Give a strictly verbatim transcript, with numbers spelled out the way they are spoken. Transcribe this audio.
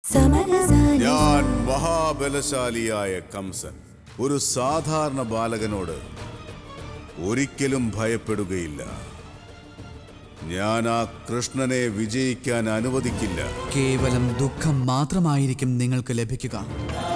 ഞാൻ മഹാബലശാലിയായ കംസൻ ഒരു സാധാരണ ബാലകനോട് ഒരിക്കലും ഭയപ്പെടുകയില്ല. ഞാൻ ആ കൃഷ്ണനെ വിജയിക്കാൻ അനുവദിക്കില്ല. കേവലം ദുഃഖം മാത്രമായിരിക്കും നിങ്ങൾക്ക് ലഭിക്കുക.